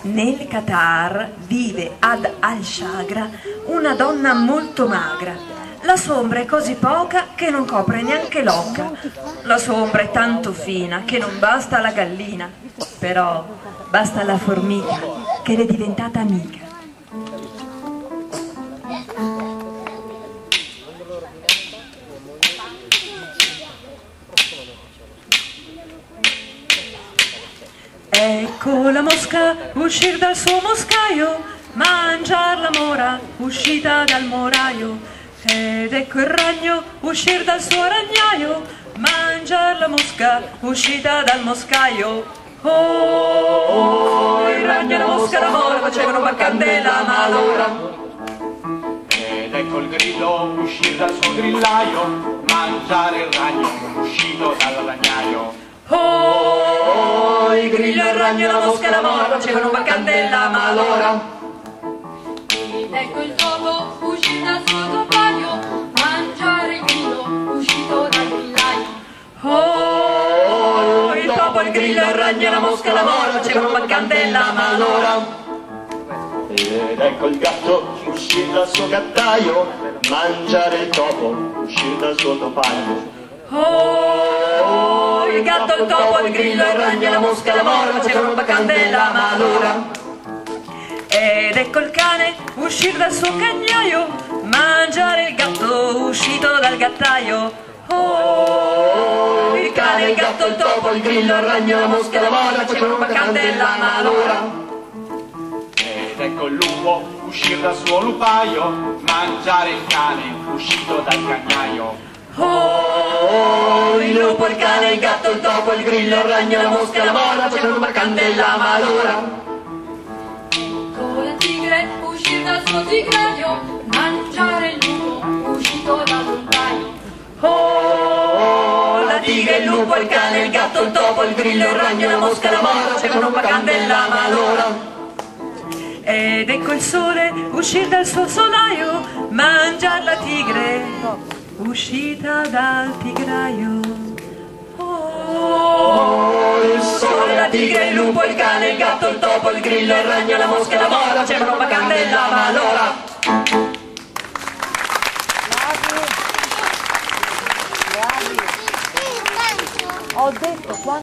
Nel Qatar vive ad Al-Shagra una donna molto magra. La sua ombra è così poca che non copre neanche l'oca. La sua ombra è tanto fina che non basta la gallina, però basta la formica che le è diventata amica. Ecco la mosca uscir dal suo moscaio, mangiar la mora uscita dal moraio. Ed ecco il ragno uscir dal suo ragnaio, mangiar la mosca uscita dal moscaio. Oh, il ragno e la mosca e la mora facevano una candela malora. Ed ecco il grillo uscir dal suo grillaio, mangiare il ragno uscito dal ragnaio. Oh, il grillo, il ragno, la mosca e la mora facevano una candela malora. Ed ecco il topo uscito dal suo topaio, mangiare il grillo uscito dal grillaio. Oh, il topo, il grillo, il ragno, la mosca e la mora facevano una candela malora. Ed ecco il gatto uscir dal suo gattaio, mangiare il topo uscir dal suo topaio. Oh, il gatto, il topo, il grillo, il ragno, la mosca e la mora facevano una candela malora. Ed ecco il cane uscir dal suo cagnaio, mangiare il gatto uscito dal gattaio. Oh, il cane, il gatto, il topo, il grillo, il ragno, la mosca e la mora facevano una candela malora. Ed ecco il lupo uscir dal suo lupaio, mangiare il cane uscito dal cagnaio. Oh, il lupo, il cane, il gatto, il topo, il grillo, il ragno, la mosca e la mora facevano una candela malora. Ecco la tigre uscir dal suo tigraio, mangiare il lupo uscito dall'ontaio. Oh, la tigre, il lupo, il cane, il gatto, il topo, il grillo, il ragno, la mosca e la mora facevano una candela malora. Ed ecco il sole uscir dal suo solaio, mangiar la tigre uscita dal tigraio. Oh, il sole, la tigre, il lupo, il cane, il gatto, il topo, il grillo, il ragno, la mosca e la mora facevano una candela malora. Bravi. Ho detto